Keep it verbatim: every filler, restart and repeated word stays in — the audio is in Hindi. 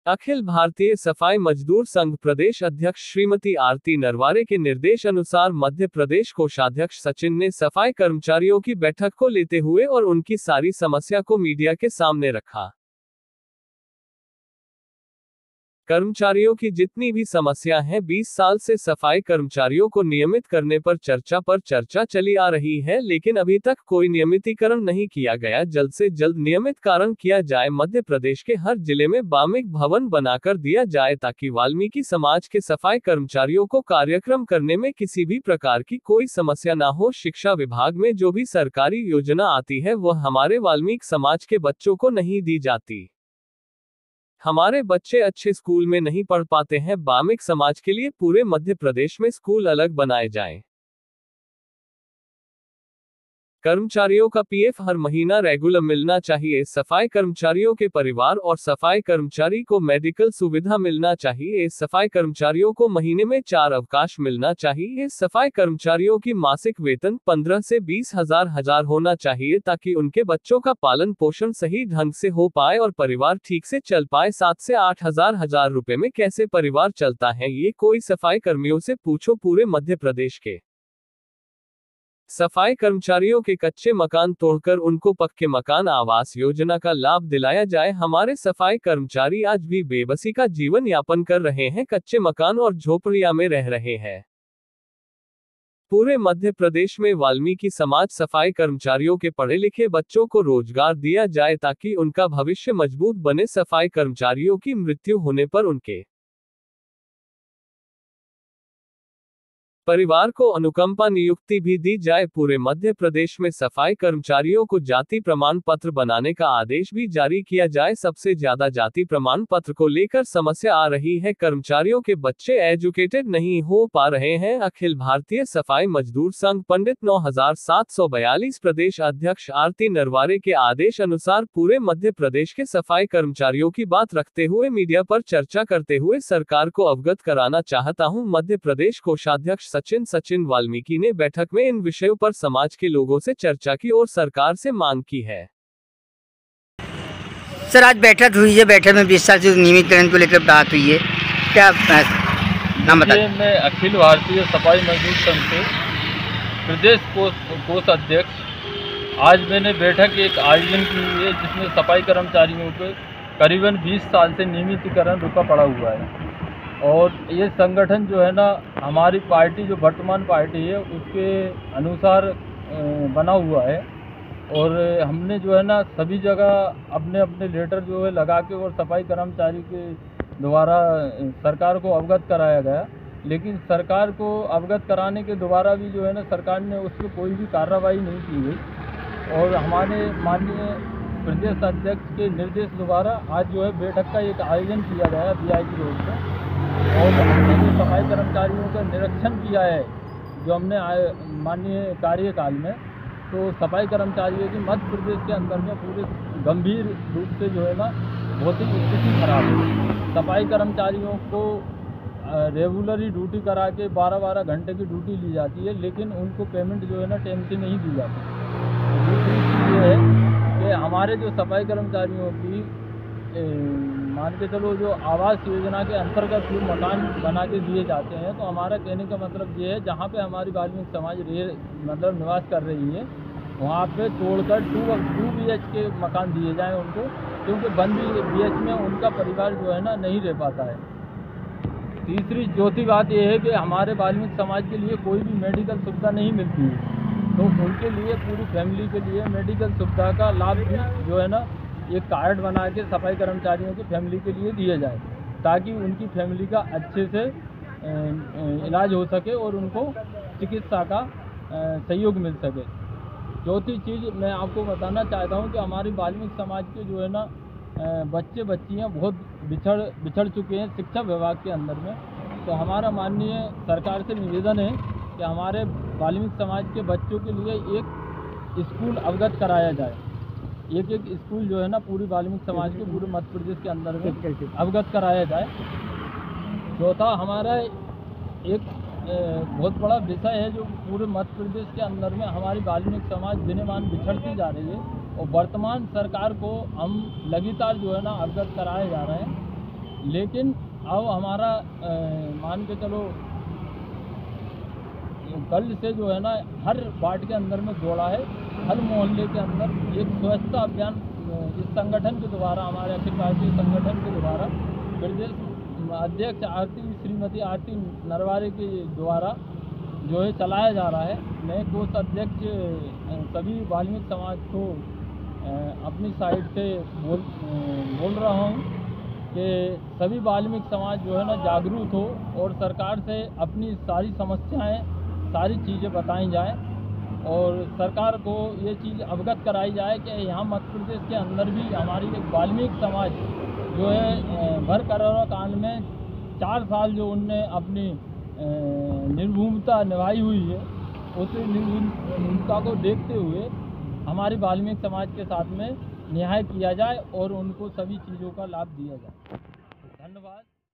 अखिल भारतीय सफाई मजदूर संघ प्रदेश अध्यक्ष श्रीमती आरती नरवारे के निर्देश अनुसार मध्य प्रदेश कोषाध्यक्ष सचिन ने सफाई कर्मचारियों की बैठक को लेते हुए और उनकी सारी समस्या को मीडिया के सामने रखा। कर्मचारियों की जितनी भी समस्या है, बीस साल से सफाई कर्मचारियों को नियमित करने पर चर्चा पर चर्चा चली आ रही है, लेकिन अभी तक कोई नियमितीकरण नहीं किया गया। जल्द से जल्द नियमितकरण किया जाए। मध्य प्रदेश के हर जिले में वाल्मीकि भवन बनाकर दिया जाए ताकि वाल्मीकि समाज के सफाई कर्मचारियों को कार्यक्रम करने में किसी भी प्रकार की कोई समस्या ना हो। शिक्षा विभाग में जो भी सरकारी योजना आती है वह हमारे वाल्मीकि समाज के बच्चों को नहीं दी जाती। हमारे बच्चे अच्छे स्कूल में नहीं पढ़ पाते हैं। वाल्मीकि समाज के लिए पूरे मध्य प्रदेश में स्कूल अलग बनाए जाएं। कर्मचारियों का पीएफ हर महीना रेगुलर मिलना चाहिए। सफाई कर्मचारियों के परिवार और सफाई कर्मचारी को मेडिकल सुविधा मिलना चाहिए। सफाई कर्मचारियों को महीने में चार अवकाश मिलना चाहिए। सफाई कर्मचारियों की मासिक वेतन पंद्रह से बीस हजार हजार होना चाहिए ताकि उनके बच्चों का पालन पोषण सही ढंग से हो पाए और परिवार ठीक से चल पाए। सात से आठ हजार हजार रुपए में कैसे परिवार चलता है, ये कोई सफाई कर्मियों से पूछो। पूरे मध्य प्रदेश के सफाई कर्मचारियों के कच्चे मकान तोड़कर उनको पक्के मकान आवास योजना का लाभ दिलाया जाए। हमारे सफाई कर्मचारी आज भी बेबसी का जीवन यापन कर रहे हैं, कच्चे मकान और झोपड़ियां में रह रहे हैं। पूरे मध्य प्रदेश में वाल्मीकि समाज सफाई कर्मचारियों के पढ़े लिखे बच्चों को रोजगार दिया जाए ताकि उनका भविष्य मजबूत बने। सफाई कर्मचारियों की मृत्यु होने पर उनके परिवार को अनुकंपा नियुक्ति भी दी जाए। पूरे मध्य प्रदेश में सफाई कर्मचारियों को जाति प्रमाण पत्र बनाने का आदेश भी जारी किया जाए। सबसे ज्यादा जाति प्रमाण पत्र को लेकर समस्या आ रही है। कर्मचारियों के बच्चे एजुकेटेड नहीं हो पा रहे हैं। अखिल भारतीय सफाई मजदूर संघ पंडित नौ हजार सात सौ बयालीस प्रदेश अध्यक्ष आरती नरवारे के आदेश अनुसार पूरे मध्य प्रदेश के सफाई कर्मचारियों की बात रखते हुए मीडिया पर चर्चा करते हुए सरकार को अवगत कराना चाहता हूं। मध्य प्रदेश कोषाध्यक्ष सचिन सचिन वाल्मीकि ने बैठक में इन विषयों पर समाज के लोगों से चर्चा की और सरकार से मांग की है। सर, आज बैठक हुई है। बैठक में बीस साल से नियमितीकरण को लेकर बात हुई है, क्या नाम बताइए? मैं अखिल भारतीय सफाई मजदूर संघ के प्रदेश कोष अध्यक्ष। आज मैंने बैठक एक आयोजन की हुई है जिसमें सफाई कर्मचारियों के करीबन बीस साल से नियमितीकरण रुका पड़ा हुआ है और ये संगठन जो है ना, हमारी पार्टी जो वर्तमान पार्टी है उसके अनुसार बना हुआ है और हमने जो है ना सभी जगह अपने अपने लेटर जो है लगा के और सफाई कर्मचारी के द्वारा सरकार को अवगत कराया गया। लेकिन सरकार को अवगत कराने के द्वारा भी जो है ना सरकार ने उस पर कोई भी कार्रवाई नहीं की गई और हमारे माननीय प्रदेश अध्यक्ष के निर्देश द्वारा आज जो है बैठक का एक आयोजन किया गया बीआईजी रोड पर और हमने जो सफाई कर्मचारियों का निरीक्षण किया है जो हमने माननीय कार्यकाल में, तो सफाई कर्मचारियों की मध्य प्रदेश के अंदर में पूरे गंभीर रूप से जो है ना भौतिक स्थिति खराब है। सफाई कर्मचारियों को रेगुलरली ड्यूटी करा के बारह बारह घंटे की ड्यूटी ली जाती है लेकिन उनको पेमेंट जो है ना टाइम से नहीं दी जाती। दूसरी चीज़ ये है कि हमारे जो सफाई कर्मचारियों की मान के चलो जो आवास योजना के अंतर्गत जो मकान बना के दिए जाते हैं, तो हमारा कहने का मतलब ये है जहाँ पे हमारी वाल्मीकि समाज रह मतलब निवास कर रही है वहाँ पे तोड़कर टू टू बी एच के मकान दिए जाएं उनको, क्योंकि वन बी एच में उनका परिवार जो है ना नहीं रह पाता है। तीसरी चौथी बात यह है कि हमारे वाल्मीकि समाज के लिए कोई भी मेडिकल सुविधा नहीं मिलती है, तो उनके लिए पूरी फैमिली के लिए मेडिकल सुविधा का लाभ भी जो है ना एक कार्ड बना के सफाई कर्मचारियों की फैमिली के लिए दिए जाए ताकि उनकी फैमिली का अच्छे से इलाज हो सके और उनको चिकित्सा का सहयोग मिल सके। चौथी चीज़ मैं आपको बताना चाहता हूं कि हमारी वाल्मीकि समाज के जो है ना बच्चे बच्चियां बहुत बिछड़ बिछड़ चुके हैं शिक्षा विभाग के अंदर में। तो हमारा माननीय सरकार से निवेदन है कि हमारे वाल्मीकि समाज के बच्चों के लिए एक स्कूल अवगत कराया जाए। एक एक स्कूल जो है ना पूरी वाल्मीकि समाज के पूरे मध्य प्रदेश के अंदर में अवगत कराया जाए। चौथा हमारा एक बहुत बड़ा विषय है जो पूरे मध्य प्रदेश के अंदर में हमारी वाल्मीकि समाज दिनमान बिछड़ती जा रही है और वर्तमान सरकार को हम लगातार जो है ना अवगत कराए जा रहे हैं लेकिन अब हमारा अ, मान के चलो कल से जो है ना हर वार्ड के अंदर में दौड़ा है, हर मोहल्ले के अंदर एक स्वच्छता अभियान अ, इस संगठन के द्वारा, हमारे अखिल भारतीय संगठन के द्वारा प्रदेश अध्यक्ष आरती श्रीमती आरती नरवारे के द्वारा जो है चलाया जा रहा है। मैं कोष अध्यक्ष अ, सभी वाल्मीकि समाज को अ, अपनी साइड से बोल अ, बोल रहा हूँ कि सभी वाल्मीकि समाज जो है ना जागरूक हो और सरकार से अपनी सारी समस्याएं, सारी चीज़ें बताई जाए और सरकार को ये चीज़ अवगत कराई जाए कि यहाँ मध्य प्रदेश के अंदर भी हमारी एक वाल्मीकि समाज जो है अ, भर करोड़ा कांड में चार साल जो उनने अपनी अ, निर्भूमता निभाई हुई है, उस निर्भूमता को देखते हुए हमारी वाल्मीकि समाज के साथ में न्याय किया जाए और उनको सभी चीज़ों का लाभ दिया जाए। धन्यवाद।